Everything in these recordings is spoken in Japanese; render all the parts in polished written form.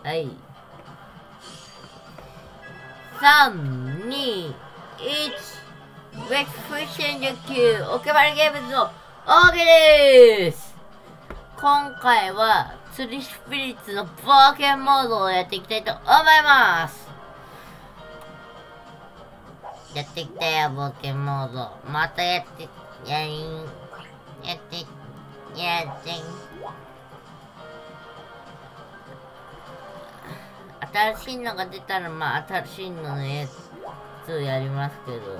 はい。3、2、1。ウェックフィッシング級、オケバリゲームズのオーケーでーす。今回は、釣りスピリッツの冒険モードをやっていきたいと思います。やってきたよ、冒険モード。またやって、新しいのが出たら、まあ、新しいののやつをやりますけど。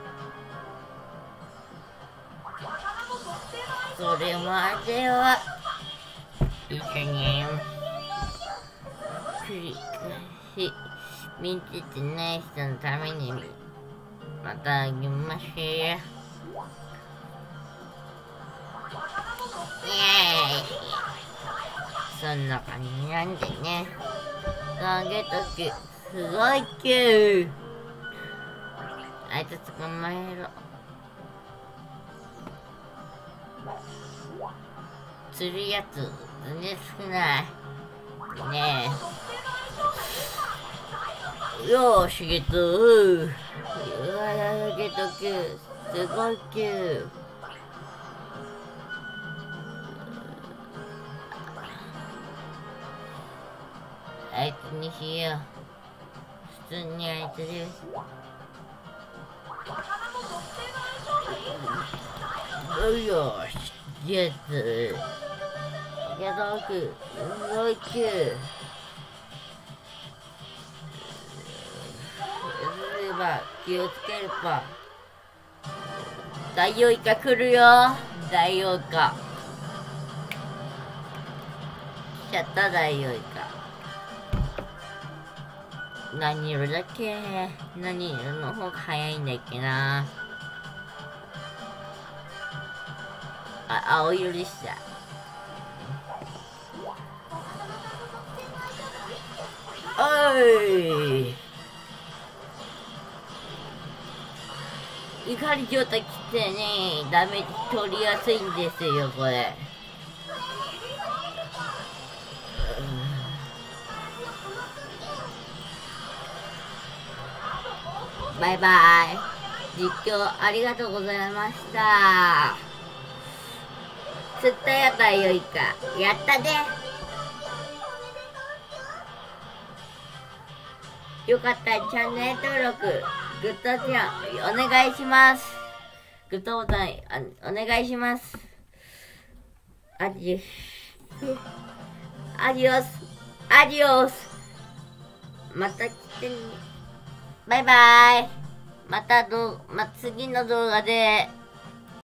それまでは、一緒に、繰り返し、見ててない人のために、またあげましょう。イエーイ。そんな感じなんでね。投げとき、すごい急。あいつ捕まえろ。釣るやつ、全然少ない。ねえ。よーし、ゲット。うわ、ゲット急。すごい急。あいつにしよう。普通にあいつです。よーし、ゲット。ゲットく、すごい急。気をつけるか。ダイオウイカ来るよ。ダイオウイカ。来ちゃった、ダイオウイカ。何色だっけ？何色の方が早いんだっけな。あ、青色でした。おい。怒り状態来てね、ダメージ取りやすいんですよ、これ。バイバイ。実況ありがとうございました。釣ったよ、ダイオウイカ。やったね。よかったらチャンネル登録、グッドボタンお願いします。グッドボタンお願いします。アディオス。また来てね。バイバイ。また次の動画で